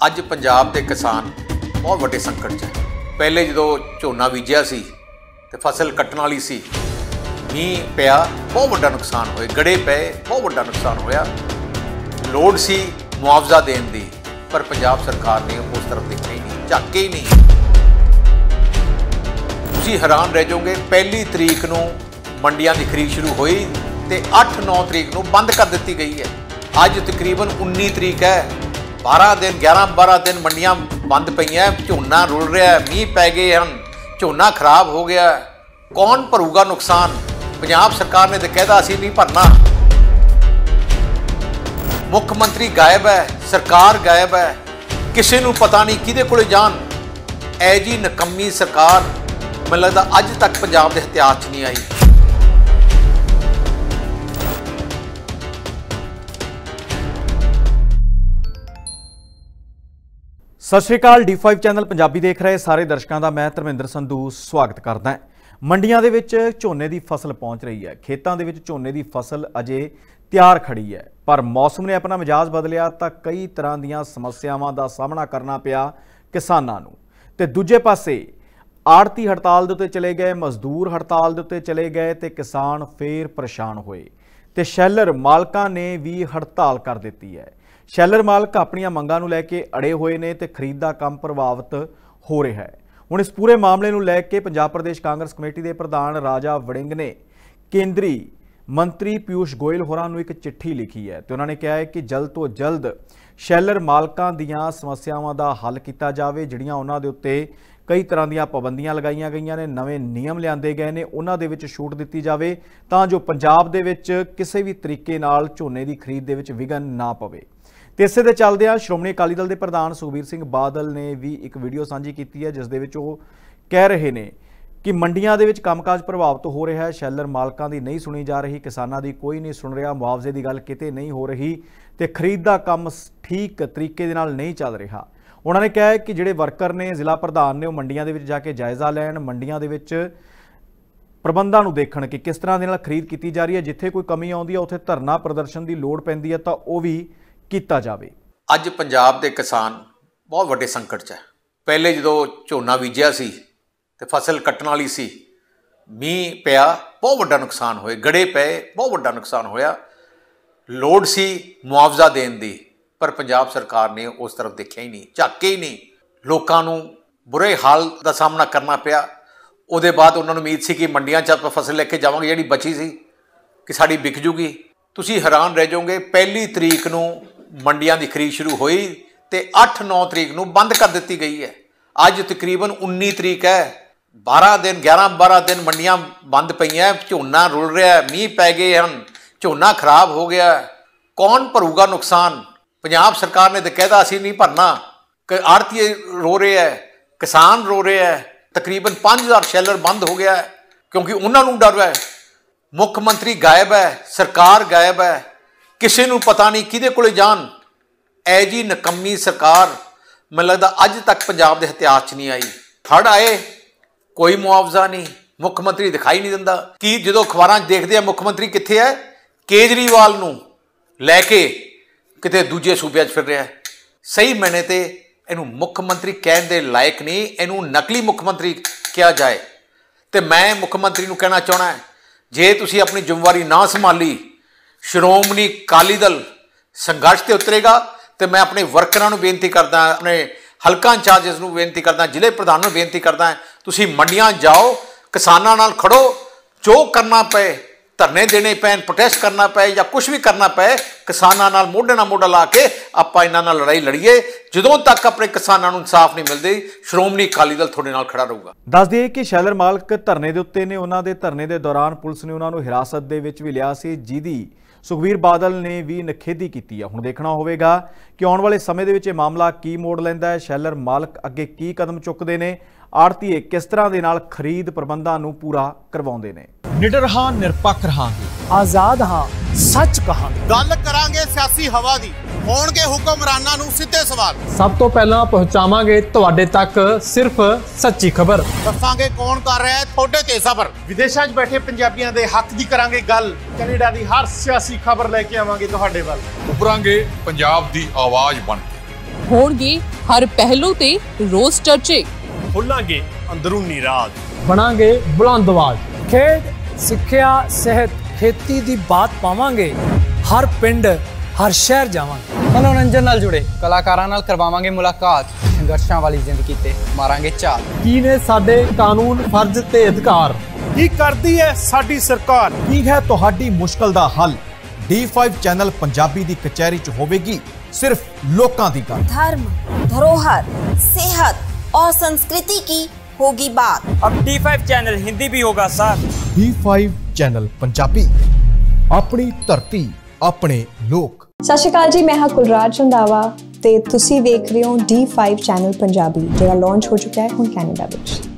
ਅੱਜ ਪੰਜਾਬ ਦੇ ਕਿਸਾਨ ਬਹੁਤ ਵੱਡੇ ਸੰਕਟ 'ਚ ਹੈ। ਪਹਿਲੇ ਜਦੋਂ ਝੋਨਾ ਬੀਜਿਆ ਸੀ ਤੇ ਫਸਲ ਕੱਟਣ ਵਾਲੀ ਸੀ, ਮੀਂਹ ਪਿਆ, ਬਹੁਤ ਵੱਡਾ ਨੁਕਸਾਨ ਹੋਇਆ, ਗੜੇ ਪਏ, ਬਹੁਤ ਵੱਡਾ ਨੁਕਸਾਨ ਹੋਇਆ। ਲੋੜ ਸੀ ਮੁਆਵਜ਼ਾ ਦੇਣ ਦੀ, ਪਰ ਪੰਜਾਬ ਸਰਕਾਰ ਨੇ ਉਸ ਤਰਫ ਦੇਖਿਆ ਹੀ ਨਹੀਂ, ਝਾਕੇ ਹੀ ਨਹੀਂ। ਤੁਸੀਂ ਹੈਰਾਨ ਰਹਿ ਜਾਓਗੇ, ਪਹਿਲੀ ਤਰੀਕ ਨੂੰ ਮੰਡੀਆਂ ਦੀ ਖਰੀਦ ਸ਼ੁਰੂ ਹੋਈ ਤੇ 8-9 ਤਰੀਕ ਨੂੰ ਬੰਦ ਕਰ ਦਿੱਤੀ ਗਈ ਹੈ। ਅੱਜ ਤਕਰੀਬਨ 19 ਤਰੀਕ ਹੈ, 12 ਦਿਨ 11-12 ਦਿਨ ਮੰਡੀਆਂ ਬੰਦ ਪਈਆਂ। ਝੋਨਾ ਰੁਲ ਰਿਹਾ, ਮੀਂਹ ਪੈ ਗਏ ਹਨ, ਝੋਨਾ ਖਰਾਬ ਹੋ ਗਿਆ। ਕੌਣ ਭਰੂਗਾ ਨੁਕਸਾਨ? ਪੰਜਾਬ ਸਰਕਾਰ ਨੇ ਤਾਂ ਕਹਿਦਾ ਅਸੀਂ ਨਹੀਂ ਭਰਨਾ। ਮੁੱਖ ਮੰਤਰੀ ਗਾਇਬ ਹੈ, ਸਰਕਾਰ ਗਾਇਬ ਹੈ, ਕਿਸੇ ਨੂੰ ਪਤਾ ਨਹੀਂ ਕਿਹਦੇ ਕੋਲੇ ਜਾਣ। ਐ ਜੀ ਨਕੰਮੀ ਸਰਕਾਰ ਮੈਨੂੰ ਲੱਗਦਾ ਅੱਜ ਤੱਕ ਪੰਜਾਬ ਦੇ ਇਤਿਹਾਸ 'ਚ ਨਹੀਂ ਆਈ। ਸਤਿ ਸ਼੍ਰੀ ਅਕਾਲ। D5 ਚੈਨਲ ਪੰਜਾਬੀ ਦੇਖ ਰਹੇ ਸਾਰੇ ਦਰਸ਼ਕਾਂ ਦਾ ਮੈਂ ਧਰਮਿੰਦਰ ਸੰਧੂ ਸਵਾਗਤ ਕਰਦਾ। ਮੰਡੀਆਂ ਦੇ ਵਿੱਚ ਝੋਨੇ ਦੀ ਫਸਲ ਪਹੁੰਚ ਰਹੀ ਹੈ। ਖੇਤਾਂ ਦੇ ਵਿੱਚ ਝੋਨੇ ਦੀ ਫਸਲ ਅਜੇ ਤਿਆਰ ਖੜੀ ਹੈ, ਪਰ ਮੌਸਮ ਨੇ ਆਪਣਾ ਮਿਜਾਜ਼ ਬਦਲਿਆ ਤਾਂ ਕਈ ਤਰ੍ਹਾਂ ਦੀਆਂ ਸਮੱਸਿਆਵਾਂ ਦਾ ਸਾਹਮਣਾ ਕਰਨਾ ਪਿਆ ਕਿਸਾਨਾਂ ਨੂੰ। ਤੇ ਦੂਜੇ ਪਾਸੇ ਆੜਤੀ ਹੜਤਾਲ ਦੇ ਉੱਤੇ ਚਲੇ ਗਏ, ਮਜ਼ਦੂਰ ਹੜਤਾਲ ਦੇ ਉੱਤੇ ਚਲੇ ਗਏ ਤੇ ਕਿਸਾਨ ਫੇਰ ਪਰੇਸ਼ਾਨ ਹੋਏ ਤੇ ਸ਼ੈਲਰ ਮਾਲਕਾਂ ਨੇ ਵੀ ਹੜਤਾਲ ਕਰ ਦਿੱਤੀ ਹੈ। ਸ਼ੈਲਰ ਮਾਲਕ ਆਪਣੀਆਂ ਮੰਗਾਂ ਨੂੰ ਲੈ ਕੇ ਅੜੇ ਹੋਏ ਨੇ ਤੇ ਖਰੀਦ ਦਾ ਕੰਮ ਪ੍ਰਭਾਵਿਤ ਹੋ ਰਿਹਾ ਹੈ। ਹੁਣ ਇਸ ਪੂਰੇ ਮਾਮਲੇ ਨੂੰ ਲੈ ਕੇ ਪੰਜਾਬ ਪ੍ਰਦੇਸ਼ ਕਾਂਗਰਸ ਕਮੇਟੀ ਦੇ ਪ੍ਰਧਾਨ ਰਾਜਾ ਵੜਿੰਗ ਨੇ ਕੇਂਦਰੀ ਮੰਤਰੀ ਪਿਊਸ਼ ਗੋਇਲ ਹੋਰਾਂ ਨੂੰ ਇੱਕ ਚਿੱਠੀ ਲਿਖੀ ਹੈ ਤੇ ਉਹਨਾਂ ਨੇ ਕਿਹਾ ਹੈ ਕਿ ਜਲਦ ਤੋਂ ਜਲਦ ਸ਼ੈਲਰ ਮਾਲਕਾਂ ਦੀਆਂ ਸਮੱਸਿਆਵਾਂ ਦਾ ਹੱਲ ਕੀਤਾ ਜਾਵੇ। ਜਿਹੜੀਆਂ ਉਹਨਾਂ ਦੇ ਉੱਤੇ ਕਈ ਤਰ੍ਹਾਂ ਦੀਆਂ ਪਾਬੰਦੀਆਂ ਲਗਾਈਆਂ ਗਈਆਂ ਨੇ, ਨਵੇਂ ਨਿਯਮ ਲਿਆਂਦੇ ਗਏ ਨੇ, ਉਹਨਾਂ ਦੇ ਵਿੱਚ ਛੂਟ ਦਿੱਤੀ ਜਾਵੇ ਤਾਂ ਜੋ ਪੰਜਾਬ ਦੇ ਵਿੱਚ ਕਿਸੇ ਵੀ ਤਰੀਕੇ ਨਾਲ ਝੋਨੇ ਦੀ ਖਰੀਦ ਦੇ ਵਿੱਚ ਵਿਘਨ ਨਾ ਪਵੇ। ਤੇ ਇਸੇ ਦੇ ਚੱਲਦਿਆਂ ਸ਼੍ਰੋਮਣੀ ਅਕਾਲੀ ਦਲ ਦੇ ਪ੍ਰਧਾਨ ਸੁਖਬੀਰ ਸਿੰਘ ਬਾਦਲ ਨੇ ਵੀ ਇੱਕ ਵੀਡੀਓ ਸਾਂਝੀ ਕੀਤੀ ਹੈ, ਜਿਸ ਦੇ ਵਿੱਚ ਉਹ ਕਹਿ ਰਹੇ ਨੇ ਕਿ ਮੰਡੀਆਂ ਦੇ ਵਿੱਚ ਕੰਮਕਾਜ ਪ੍ਰਭਾਵਿਤ ਹੋ ਰਿਹਾ ਹੈ, ਸ਼ੈਲਰ ਮਾਲਕਾਂ ਦੀ ਨਹੀਂ ਸੁਣੀ ਜਾ ਰਹੀ, ਕਿਸਾਨਾਂ ਦੀ ਕੋਈ ਨਹੀਂ ਸੁਣ ਰਿਹਾ, ਮੁਆਵਜ਼ੇ ਦੀ ਗੱਲ ਕਿਤੇ ਨਹੀਂ ਹੋ ਰਹੀ ਤੇ ਖਰੀਦ ਦਾ ਕੰਮ ਠੀਕ ਤਰੀਕੇ ਦੇ ਨਾਲ ਨਹੀਂ ਚੱਲ ਰਿਹਾ। ਉਹਨਾਂ ਨੇ ਕਿਹਾ ਹੈ ਕਿ ਜਿਹੜੇ ਵਰਕਰ ਨੇ, ਜ਼ਿਲ੍ਹਾ ਪ੍ਰਧਾਨ ਨੇ, ਉਹ ਮੰਡੀਆਂ ਦੇ ਵਿੱਚ ਜਾ ਕੇ ਜਾਇਜ਼ਾ ਲੈਣ, ਮੰਡੀਆਂ ਦੇ ਵਿੱਚ ਪ੍ਰਬੰਧਾਂ ਨੂੰ ਦੇਖਣ ਕਿ ਕਿਸ ਤਰ੍ਹਾਂ ਦੇ ਨਾਲ ਖਰੀਦ ਕੀਤੀ ਜਾ ਰਹੀ ਹੈ। ਜਿੱਥੇ ਕੋਈ ਕਮੀ ਆਉਂਦੀ ਹੈ ਉੱਥੇ ਧਰਨਾ ਪ੍ਰਦਰਸ਼ਨ ਦੀ ਲੋੜ ਪੈਂਦੀ ਹੈ ਤਾਂ ਉਹ ਵੀ ਕੀਤਾ ਜਾਵੇ। ਅੱਜ ਪੰਜਾਬ ਦੇ ਕਿਸਾਨ ਬਹੁਤ ਵੱਡੇ ਸੰਕਟ 'ਚ ਹੈ। ਪਹਿਲੇ ਜਦੋਂ ਝੋਨਾ ਬੀਜਿਆ ਸੀ ਤੇ ਫਸਲ ਕੱਟਣ ਵਾਲੀ ਸੀ, ਮੀਂਹ ਪਿਆ, ਬਹੁਤ ਵੱਡਾ ਨੁਕਸਾਨ ਹੋਇਆ, ਗੜੇ ਪਏ, ਬਹੁਤ ਵੱਡਾ ਨੁਕਸਾਨ ਹੋਇਆ। ਲੋੜ ਸੀ ਮੁਆਵਜ਼ਾ ਦੇਣ ਦੀ, ਪਰ ਪੰਜਾਬ ਸਰਕਾਰ ਨੇ ਉਸ ਤਰਫ ਦੇਖਿਆ ਹੀ ਨਹੀਂ, ਝਾਕੇ ਹੀ ਨਹੀਂ। ਲੋਕਾਂ ਨੂੰ ਬੁਰੇ ਹਾਲ ਦਾ ਸਾਹਮਣਾ ਕਰਨਾ ਪਿਆ। ਉਹਦੇ ਬਾਅਦ ਉਹਨਾਂ ਨੂੰ ਉਮੀਦ ਸੀ ਕਿ ਮੰਡੀਆਂ 'ਚ ਆਪਾਂ ਫਸਲ ਲੈ ਕੇ ਜਾਵਾਂਗੇ, ਜਿਹੜੀ ਬਚੀ ਸੀ ਕਿ ਸਾਡੀ ਵਿਕ ਜੂਗੀ। ਤੁਸੀਂ ਹੈਰਾਨ ਰਹਿ ਜਾਓਗੇ, ਪਹਿਲੀ ਤਰੀਕ ਨੂੰ ਮੰਡੀਆਂ ਦੀ ਖਰੀਦ ਸ਼ੁਰੂ ਹੋਈ ਤੇ 8-9 ਤਰੀਕ ਨੂੰ ਬੰਦ ਕਰ ਦਿੱਤੀ ਗਈ ਹੈ। ਅੱਜ ਤਕਰੀਬਨ 19 ਤਰੀਕ ਹੈ, 12 ਦਿਨ 11-12 ਦਿਨ ਮੰਡੀਆਂ ਬੰਦ ਪਈਆਂ। ਝੋਨਾ ਰੁਲ ਰਿਹਾ, ਮੀਂਹ ਪੈ ਗਏ ਹਨ, ਝੋਨਾ ਖਰਾਬ ਹੋ ਗਿਆ। ਕੌਣ ਭਰੂਗਾ ਨੁਕਸਾਨ? ਪੰਜਾਬ ਸਰਕਾਰ ਨੇ ਤਾਂ ਕਹਿਦਾ ਅਸੀਂ ਨਹੀਂ ਭਰਨਾ। ਆੜਤੀਏ ਰੋ ਰਹੇ ਹੈ, ਕਿਸਾਨ ਰੋ ਰਹੇ ਹੈ। ਤਕਰੀਬਨ 5000 ਸ਼ੈਲਰ ਬੰਦ ਹੋ ਗਿਆ ਕਿਉਂਕਿ ਉਹਨਾਂ ਨੂੰ ਡਰ ਹੈ। ਮੁੱਖ ਮੰਤਰੀ ਗਾਇਬ ਹੈ, ਸਰਕਾਰ ਗਾਇਬ ਹੈ, ਕਿਸੇ ਨੂੰ ਪਤਾ ਨਹੀਂ ਕਿਹਦੇ ਕੋਲੇ ਜਾਣ। ਐ ਜੀ ਨਕੰਮੀ ਸਰਕਾਰ ਮੈਨੂੰ ਲੱਗਦਾ ਅੱਜ ਤੱਕ ਪੰਜਾਬ ਦੇ ਇਤਿਹਾਸ 'ਚ ਨਹੀਂ ਆਈ। ਹੜ੍ਹ ਆਏ, ਕੋਈ ਮੁਆਵਜ਼ਾ ਨਹੀਂ, ਮੁੱਖ ਮੰਤਰੀ ਦਿਖਾਈ ਨਹੀਂ ਦਿੰਦਾ। ਕਿ ਜਦੋਂ ਅਖਬਾਰਾਂ 'ਚ ਦੇਖਦੇ ਆ ਮੁੱਖ ਮੰਤਰੀ ਕਿੱਥੇ ਹੈ, ਕੇਜਰੀਵਾਲ ਨੂੰ ਲੈ ਕੇ ਕਿਤੇ ਦੂਜੇ ਸੂਬਿਆਂ 'ਚ ਫਿਰ ਰਿਹਾ। ਸਹੀ ਮੈਨੇ ਤੇ ਇਹਨੂੰ ਮੁੱਖ ਮੰਤਰੀ ਕਹਿਣ ਦੇ ਲਾਇਕ ਨਹੀਂ, ਇਹਨੂੰ ਨਕਲੀ ਮੁੱਖ ਮੰਤਰੀ ਕਿਹਾ ਜਾਏ। ਤੇ ਮੈਂ ਮੁੱਖ ਮੰਤਰੀ ਨੂੰ ਕਹਿਣਾ ਚਾਹੁੰਦਾ, ਜੇ ਤੁਸੀਂ ਆਪਣੀ ਜ਼ਿੰਮੇਵਾਰੀ ਨਾ ਸੰਭਾਲੀ, ਸ਼੍ਰੋਮਣੀ ਅਕਾਲੀ ਦਲ ਸੰਘਰਸ਼ ਤੇ ਉਤਰੇਗਾ। ਤੇ ਮੈਂ ਆਪਣੇ ਵਰਕਰਾਂ ਨੂੰ ਬੇਨਤੀ ਕਰਦਾ, ਆਪਣੇ ਹਲਕਾ ਇੰਚਾਰਜਸ ਨੂੰ ਬੇਨਤੀ ਕਰਦਾ, ਜ਼ਿਲ੍ਹੇ ਪ੍ਰਧਾਨ ਨੂੰ ਬੇਨਤੀ ਕਰਦਾ, ਤੁਸੀਂ ਮੰਡੀਆਂ ਜਾਓ, ਕਿਸਾਨਾਂ ਨਾਲ ਖੜੋ, ਜੋ ਕਰਨਾ ਪਏ, ਧਰਨੇ ਦੇਣੇ ਪੈਣ, ਪ੍ਰੋਟੈਸਟ ਕਰਨਾ ਪਏ ਜਾਂ ਕੁਝ ਵੀ ਕਰਨਾ ਪਏ, ਕਿਸਾਨਾਂ ਨਾਲ ਮੋਢੇ ਨਾਲ ਮੋਢਾ ਲਾ ਕੇ ਆਪਾਂ ਇਹਨਾਂ ਨਾਲ ਲੜਾਈ ਲੜੀਏ। ਜਦੋਂ ਤੱਕ ਆਪਣੇ ਕਿਸਾਨਾਂ ਨੂੰ ਇਨਸਾਫ ਨਹੀਂ ਮਿਲਦੇ, ਸ਼੍ਰੋਮਣੀ ਅਕਾਲੀ ਦਲ ਤੁਹਾਡੇ ਨਾਲ ਖੜਾ ਰਹੂਗਾ। ਦੱਸ ਦਈਏ ਕਿ ਸ਼ੈਲਰ ਮਾਲਕ ਧਰਨੇ ਦੇ ਉੱਤੇ ਨੇ। ਉਹਨਾਂ ਦੇ ਧਰਨੇ ਦੇ ਦੌਰਾਨ ਪੁਲਿਸ ਨੇ ਉਹਨਾਂ ਨੂੰ ਹਿਰਾਸਤ ਦੇ ਵਿੱਚ ਵੀ ਲਿਆ ਸੀ, ਜਿਹਦੀ ਸੁਖਬੀਰ ਬਾਦਲ ਨੇ ਵੀ ਨਿਖੇਧੀ ਕੀਤੀ ਹੈ। ਹੁਣ ਦੇਖਣਾ ਹੋਵੇਗਾ ਕਿ ਆਉਣ ਵਾਲੇ ਸਮੇਂ ਦੇ ਵਿੱਚ ਇਹ ਮਾਮਲਾ ਕੀ ਮੋੜ ਲੈਂਦਾ ਹੈ, ਸ਼ੈਲਰ ਮਾਲਕ ਅੱਗੇ ਕੀ ਕਦਮ ਚੁੱਕਦੇ ਨੇ, ਆੜਤੀਏ ਕਿਸ ਤਰ੍ਹਾਂ ਦੇ ਨਾਲ ਖਰੀਦ ਪ੍ਰਬੰਧਾਂ ਨੂੰ ਪੂਰਾ ਕਰਵਾਉਂਦੇ ਨੇ। ਨਿਡਰ ਹਾਂ, ਨਿਰਪੱਖ ਰਹਾਂਗੇ, ਆਜ਼ਾਦ ਹਾਂ, ਸੱਚ ਕਹਾਂਗੇ। ਗੱਲ ਕਰਾਂਗੇ ਸਿਆਸੀ ਹਵਾ ਦੀ, ਹੋਣਗੇ ਹੁਕਮਰਾਨਾਂ ਨੂੰ ਸਿੱਧੇ ਸਵਾਲ। ਸਭ ਤੋਂ ਪਹਿਲਾਂ ਪਹੁੰਚਾਵਾਂਗੇ ਤੁਹਾਡੇ ਤੱਕ ਸਿਰਫ ਸੱਚੀ ਖਬਰ। ਦੱਸਾਂਗੇ ਕੌਣ ਕਰ ਰਿਹਾ ਹੈ ਤੁਹਾਡੇ ਤੇ ਸਬਰ। ਵਿਦੇਸ਼ਾਂ 'ਚ ਬੈਠੇ ਪੰਜਾਬੀਆਂ ਦੇ ਹੱਕ ਦੀ ਕਰਾਂਗੇ ਗੱਲ। ਕੈਨੇਡਾ ਦੀ ਹਰ ਸਿਆਸੀ ਖਬਰ ਲੈ ਕੇ ਆਵਾਂਗੇ ਤੁਹਾਡੇ ਵੱਲ। ਉਭਰਾਂਗੇ ਪੰਜਾਬ ਦੀ ਆਵਾਜ਼ ਬਣ ਕੇ। ਹੋਣਗੇ ਹਰ ਪਹਿਲੂ ਤੇ ਰੋਜ਼ ਚਰਚੇ। ਖੋਲਾਂਗੇ ਅੰਦਰੂਨੀ ਰਾਜ, ਬਣਾਂਗੇ ਬੁਲੰਦ ਆਵਾਜ਼। ਖੇਡ, ਸਿੱਖਿਆ, ਸਿਹਤ, ਖੇਤੀ ਦੀ ਬਾਤ ਪਾਵਾਂਗੇ। ਹਰ ਪਿੰਡ, ਹਰ ਸ਼ਹਿਰ ਜਾਵਾਂਗੇ। ਮਨੋਰੰਜਨ ਨਾਲ ਜੁੜੇ ਕਲਾਕਾਰਾਂ ਨਾਲ ਕਰਵਾਵਾਂਗੇ ਮੁਲਾਕਾਤ। ਸੰਘਰਸ਼ਾਂ ਵਾਲੀ ਜ਼ਿੰਦਗੀ ਤੇ ਮਾਰਾਂਗੇ ਝਾਤ। ਕੀ ਨੇ ਸਾਡੇ ਕਾਨੂੰਨ, ਫਰਜ਼ ਤੇ ਅਧਿਕਾਰ? ਕੀ ਕਰਦੀ ਹੈ ਸਾਡੀ ਸਰਕਾਰ? ਕੀ ਹੈ ਤੁਹਾਡੀ ਮੁਸ਼ਕਲ ਦਾ ਹੱਲ? D5 ਚੈਨਲ ਪੰਜਾਬੀ ਦੀ ਕਚਹਿਰੀ 'ਚ ਹੋਵੇਗੀ सिर्फ लोकां दी गल। धर्म, धरोहर, सेहत और संस्कृति की होगी बात। अब D5 चैनल हिंदी भी होगा सर। D5 चैनल पंजाबी, अपनी धरती अपने लोक। सत श्री अकाल जी, मैं हाँ कुलराज रंधावा ते तुसी देख रहे हो D5 चैनल पंजाबी, जिहड़ा लॉन्च हो चुका है हुण कैनेडा विच।